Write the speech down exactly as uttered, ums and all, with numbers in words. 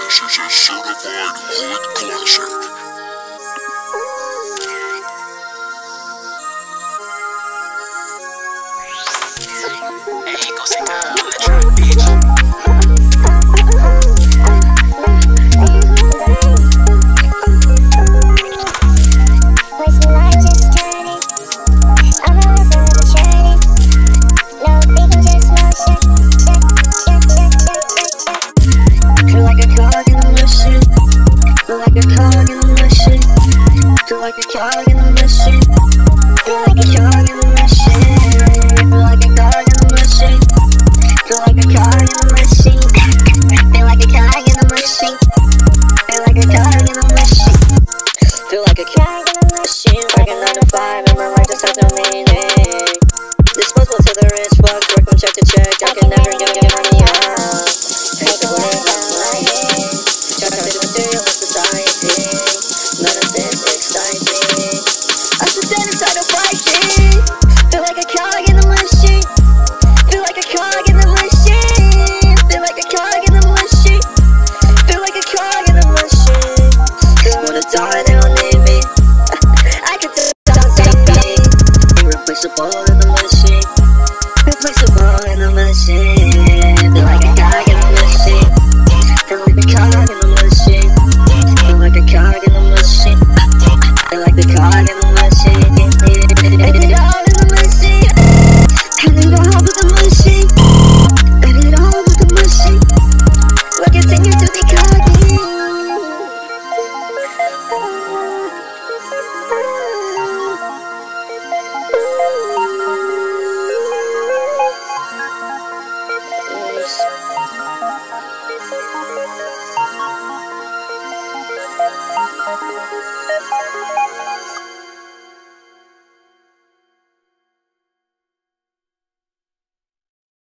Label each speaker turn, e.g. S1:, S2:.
S1: This is a certified hood classic.
S2: Hey, go sit down on the track, bitch.
S3: Feel like a cog in the machine. Feel like a cog in the machine. Feel like a cog in the machine. Feel like a cog in the machine. Feel like a cog in the machine. Feel like a cog in the machine. Feel like a cog in the machine. Feel like a cog in the machine. Feel like a cog in the machine. Working nine to five and my life just has no meaning. Disposable to the rich, fuck, work from check to check. I can never get any money out. Take the word out of my head. Check out the material of society. None of this excites me. I should stand inside a Viking. Feel like a cog in the machine. Feel like a cog in the machine. Feel like a cog in the machine. Feel like a cog in the machine. Cause when I die, they don't need me. I can tell me. Irreplaceable in the machine. Replaceable in the machine. Feel like a cog in the machine. Feel like a cog in the machine. Feel like a cog in the machine. Feel like the cog in the machine. I did it all in the machine. I did it all with the machine. I did it all with the machine. We'll continue to be coggy. Oops.